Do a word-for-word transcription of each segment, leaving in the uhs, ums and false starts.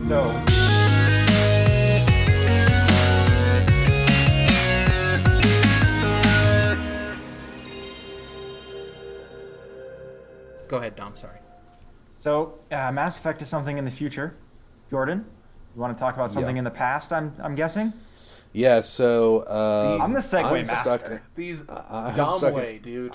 So, Go ahead, Dom. Sorry. so uh, Mass Effect is something in the future. Jordan, you want to talk about something Yeah. in the past? I'm I'm guessing. Yeah, so um, I'm the segue I'm master. stuck- These I- I'm Dom stuck in- way, dude.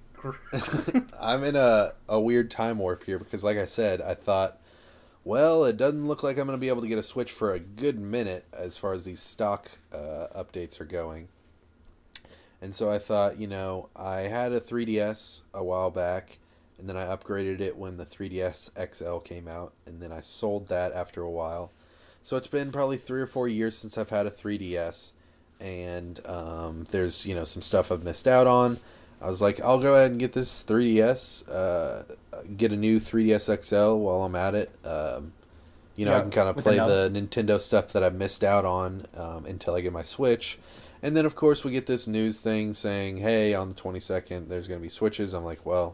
I'm in a, a weird time warp here because, like I said, I thought, well, it doesn't look like I'm going to be able to get a Switch for a good minute as far as these stock uh, updates are going. And so I thought, you know, I had a three D S a while back, and then I upgraded it when the three D S X L came out, and then I sold that after a while. So it's been probably three or four years since I've had a three D S, and um, there's, you know, some stuff I've missed out on. I was like, I'll go ahead and get this three D S, uh, get a new three D S X L while I'm at it. Um, you know, Yeah, I can kind of with play the the Nintendo stuff that I missed out on um, until I get my Switch. And then, of course, we get this news thing saying, hey, on the twenty-second, there's going to be Switches. I'm like, well,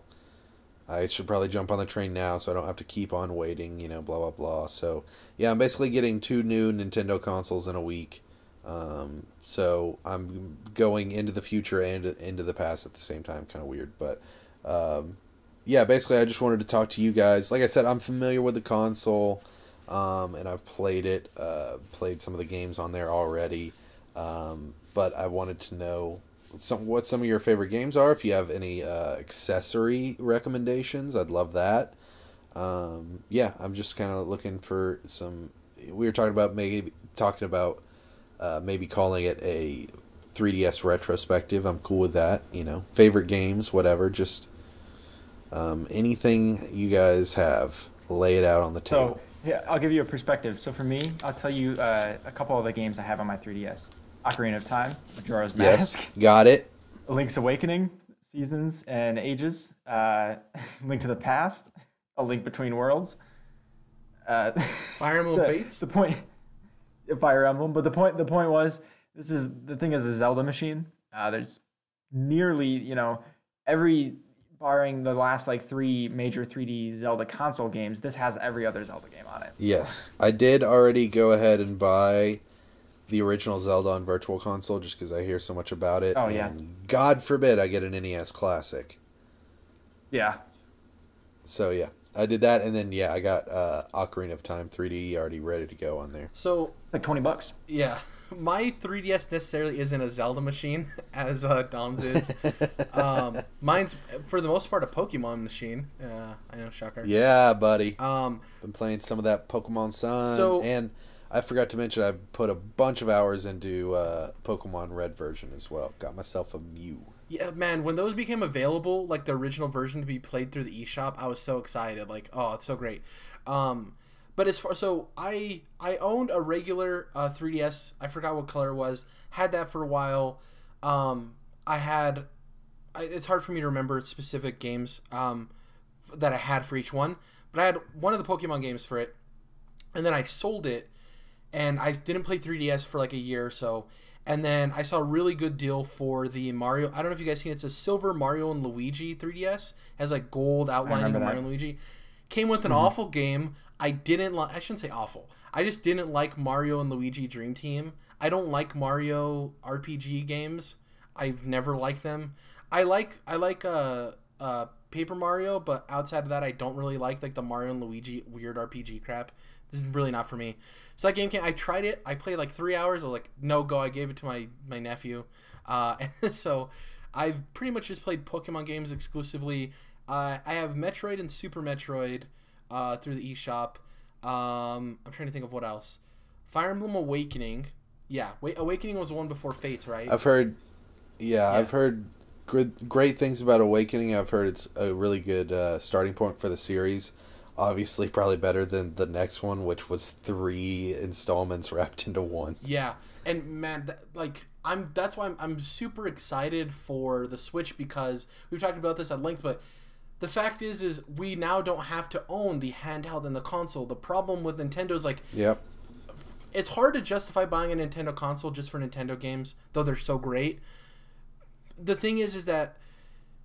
I should probably jump on the train now so I don't have to keep on waiting, you know, blah, blah, blah. So, yeah, I'm basically getting two new Nintendo consoles in a week. Um, so I'm going into the future and into the past at the same time. Kind of weird, but um, yeah, basically I just wanted to talk to you guys. Like I said, I'm familiar with the console, um, and I've played it, uh, played some of the games on there already, um, but I wanted to know some what some of your favorite games are. If you have any uh, accessory recommendations, I'd love that. Um, yeah, I'm just kind of looking for some. We were talking about maybe talking about. Uh, maybe calling it a three D S retrospective. I'm cool with that. You know, favorite games, whatever. Just um, anything you guys have, lay it out on the table. So, yeah, I'll give you a perspective. So for me, I'll tell you uh, a couple of the games I have on my three D S. Ocarina of Time, Majora's Yes, Mask, got it. Link's Awakening, Seasons and Ages, uh, Link to the Past, A Link Between Worlds. Uh, Fire Emblem the, Fates. The point, Fire Emblem, but the point, the point was, this is the thing is a Zelda machine. Uh, there's nearly, you know, every barring the last like three major three D Zelda console games, this has every other Zelda game on it. Yes, I did already go ahead and buy the original Zelda on Virtual Console just because I hear so much about it. Oh, yeah. And God forbid I get an N E S Classic. Yeah. So yeah, I did that, and then yeah, I got uh, Ocarina of Time three D already ready to go on there. So It's like twenty bucks. yeah, my three D S necessarily isn't a Zelda machine as uh, Dom's is. um, mine's for the most part a Pokemon machine. Uh, I know, shocker. Yeah, buddy. Um, Been playing some of that Pokemon Sun, So- and I forgot to mention I put a bunch of hours into uh, Pokemon Red version as well. Got myself a Mew. yeah, man, when those became available, like the original version to be played through the eShop, I was so excited. Like, oh, it's so great. Um, but as far so I I owned a regular uh, three D S. I forgot what color it was. Had that for a while. Um, I had. I, it's hard for me to remember specific games um, that I had for each one, but I had one of the Pokemon games for it, and then I sold it, and I didn't play three D S for like a year or so. And then I saw a really good deal for the Mario. I don't know if you guys seen it. It's a silver Mario and Luigi three D S. It has like gold outlining of remember Mario that. and Luigi. Came with an Mm-hmm. awful game. I didn't like. I shouldn't say awful. I just didn't like Mario and Luigi Dream Team. I don't like Mario R P G games. I've never liked them. I like I like uh uh Paper Mario, but outside of that, I don't really like like the Mario and Luigi weird R P G crap. This is really not for me. So that game came. I tried it. I played like three hours. I was like, no go. I gave it to my my nephew. Uh, and so I've pretty much just played Pokemon games exclusively. Uh, I have Metroid and Super Metroid uh, through the eShop. Um, I'm trying to think of what else. Fire Emblem Awakening. Yeah, Wait, Awakening was the one before Fates, right? I've heard, yeah, Yeah. I've heard good, great things about Awakening. I've heard it's a really good uh, starting point for the series. Obviously, probably better than the next one, which was three installments wrapped into one. Yeah, and man, that, like I'm that's why I'm, I'm super excited for the Switch because we've talked about this at length, but the fact is is we now don't have to own the handheld and the console. The problem with Nintendo is like Yep. it's hard to justify buying a Nintendo console just for Nintendo games, though they're so great. The thing is is that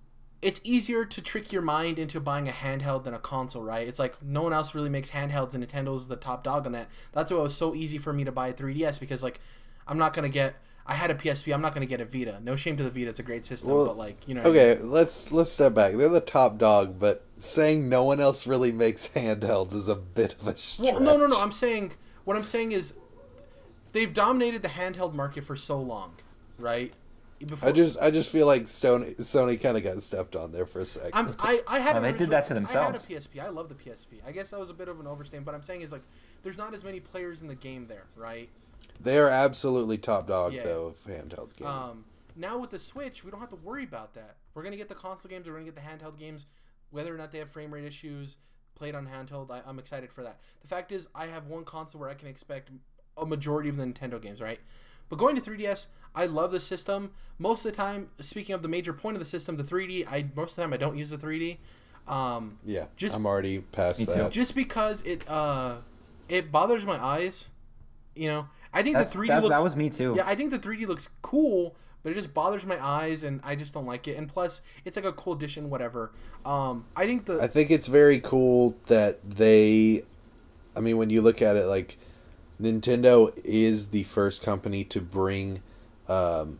it's easier to trick your mind into buying a handheld than a console, right? It's like no one else really makes handhelds, and Nintendo's the top dog on that. That's why it was so easy for me to buy a three D S, because like I'm not gonna get. I had a P S P. I'm not gonna get a Vita. No shame to the Vita. It's a great system, Well, but like you know. Okay, I mean? let's let's step back. They're the top dog, but saying no one else really makes handhelds is a bit of a stretch. Well, no, no, no. I'm saying what I'm saying is they've dominated the handheld market for so long, right? Before, I just I just feel like Sony Sony kind of got stepped on there for a second. I'm, I I had. Well, an they did original- that to I had themselves. a P S P. I love the P S P. I guess that was a bit of an overstatement, but I'm saying is like there's not as many players in the game there, right? They are absolutely top dog Yeah. though of handheld games. Um, now with the Switch, we don't have to worry about that. We're gonna get the console games. We're gonna get the handheld games, whether or not they have frame rate issues. Played on handheld, I, I'm excited for that. The fact is, I have one console where I can expect a majority of the Nintendo games, right? But going to three D S, I love the system. Most of the time, speaking of the major point of the system, the three D, I most of the time I don't use the three D. Um, yeah, just- I'm already past Me too. that. just because it uh, it bothers my eyes. You know, I think That's, the three D that's, looks. that was me too. Yeah, I think the three D looks cool, but it just bothers my eyes, and I just don't like it. And plus, it's like a cool addition, whatever. Um, I think the I think it's very cool that they, I mean, when you look at it, like, Nintendo is the first company to bring um,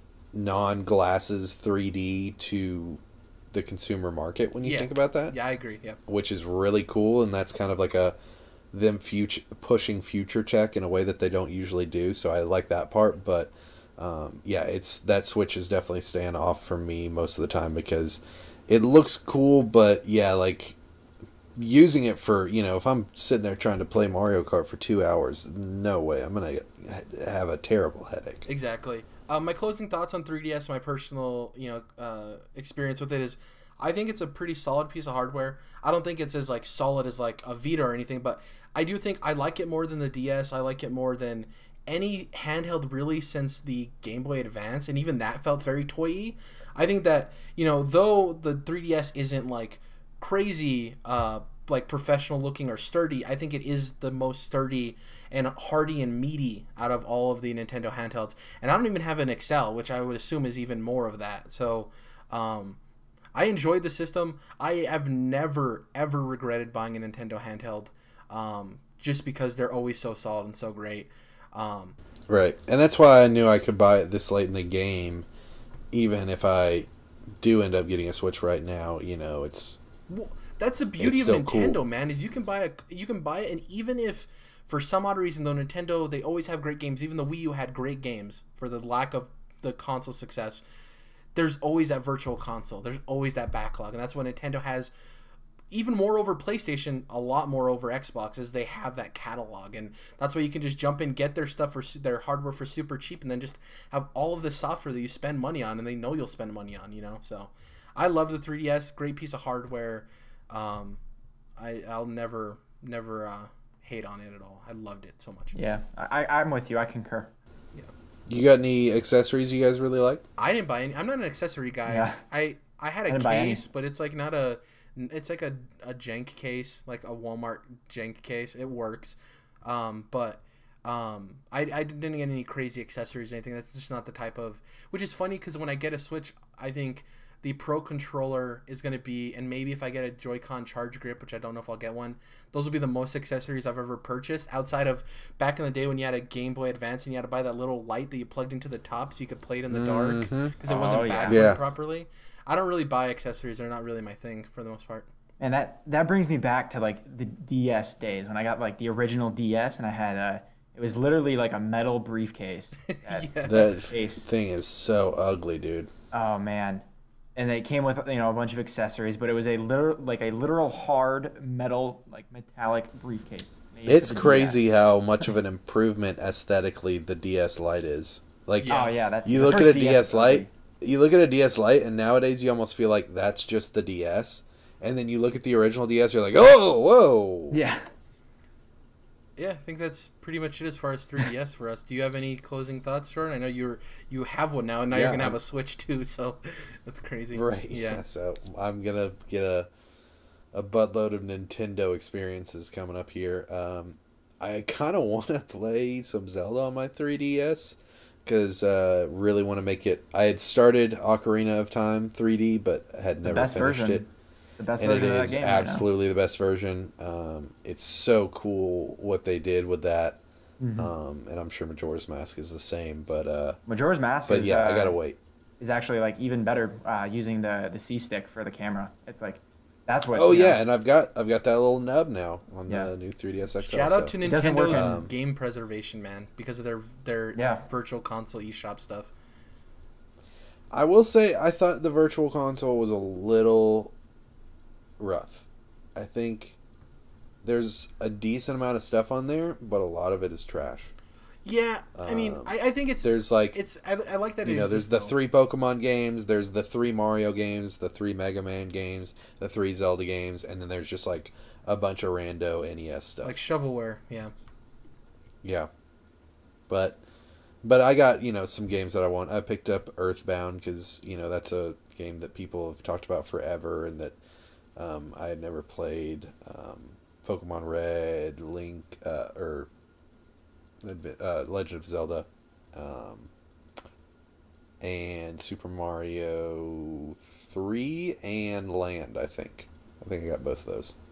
non-glasses three D to the consumer market, when you Yeah. think about that. yeah, I agree. Yeah, Which is really cool, and that's kind of like a them future pushing future tech in a way that they don't usually do. So I like that part, but um, yeah, it's that Switch is definitely staying off for me most of the time because it looks cool, but yeah, like using it for, you know, if I'm sitting there trying to play Mario Kart for two hours, no way, I'm gonna have a terrible headache. exactly. Um, my closing thoughts on three D S, my personal you know uh, experience with it is, I think it's a pretty solid piece of hardware. I don't think it's as like solid as like a Vita or anything, but I do think I like it more than the D S. I like it more than any handheld really since the Game Boy Advance, and even that felt very toy-y. I think that, you know, though the three D S isn't like crazy uh like professional looking or sturdy, I think it is the most sturdy and hardy and meaty out of all of the Nintendo handhelds. And I don't even have an X L, which I would assume is even more of that. So um I enjoyed the system. I have never ever regretted buying a Nintendo handheld, um, just because they're always so solid and so great. Um, Right, and that's why I knew I could buy it this late in the game, even if I do end up getting a Switch right now. You know, it's well, that's the beauty It's of still Nintendo, cool. man. Is you can buy a you can buy it, and even if for some odd reason though Nintendo they always have great games. Even the Wii U had great games for the lack of the console success. There's always that virtual console. There's always that backlog, and that's what Nintendo has. Even more over PlayStation, a lot more over Xbox, is they have that catalog, and that's why you can just jump in, get their stuff for su- their hardware for super cheap, and then just have all of the software that you spend money on, and they know you'll spend money on. You know, so I love the three D S. Great piece of hardware. Um, I I'll never never uh, hate on it at all. I loved it so much. Yeah, I, I- I'm with you. I concur. you got any accessories you guys really like? I didn't buy any. I'm not an accessory guy. Yeah. I I had I a didn't buy any. case, but it's like not a. It's like a, a jank case, like a Walmart jank case. It works, um, but um, I I didn't get any crazy accessories or anything. That's just not the type of. Which is funny because when I get a Switch, I think the Pro controller is going to be, and maybe if I get a Joy-Con charge grip, which I don't know if I'll get one, those will be the most accessories I've ever purchased. Outside of back in the day when you had a Game Boy Advance and you had to buy that little light that you plugged into the top so you could play it in the dark Mhm. because it wasn't Oh, yeah. backlit Yeah. properly. I don't really buy accessories; they're not really my thing for the most part. And that that brings me back to like the D S days when I got like the original D S and I had a. It was literally like a metal briefcase. that- Yeah. That Case. thing is so ugly, dude. Oh man, and it came with you know a bunch of accessories, but it was a literal like a literal hard metal like metallic briefcase. made It's for the crazy D S. how much of an improvement aesthetically the D S Lite is. Like, Yeah. Oh yeah, that's you the look at first a D S is Lite, you look at a D S Lite, and nowadays you almost feel like that's just the D S. And then you look at the original D S, you're like, oh, whoa. ugly. Yeah. Yeah, I think that's pretty much it as far as three D S for us. Do you have any closing thoughts, Jordan? I know you're you have one now, and now Yeah, you're gonna have I'm- a Switch too, so that's crazy. Right. Yeah. So I'm gonna get a a buttload of Nintendo experiences coming up here. Um, I kind of want to play some Zelda on my three D S, because uh, really want to make it. I had started Ocarina of Time three D, but had The never best finished version. it. The best And it version of that is game. right now. absolutely the best version. Um, it's so cool what they did with that. Mhm. Um, and I'm sure Majora's Mask is the same, but uh, Majora's Mask but is, yeah, uh, I gotta wait. is actually like even better uh, using the the C stick for the camera. It's like that's what. Oh you know, yeah, and I've got I've got that little nub now on Yeah. the new three D S X L. Shout out so- to It doesn't work Nintendo's on- game preservation, man, because of their their Yeah. virtual console eShop stuff. I will say I thought the Virtual Console was a little rough. I think there's a decent amount of stuff on there, but a lot of it is trash. Yeah, I mean, Um, I, I think it's There's like it's I, I like that. you it know, there's exists, the though. three Pokemon games, there's the three Mario games, the three Mega Man games, the three Zelda games, and then there's just like a bunch of rando N E S stuff. like shovelware. Yeah, Yeah, but but I got you know some games that I want. I picked up Earthbound because you know that's a game that people have talked about forever and that um, I had never played. Um, Pokemon Red, Link, uh, or uh, Legend of Zelda, um, and Super Mario three and Land. I think I think I got both of those.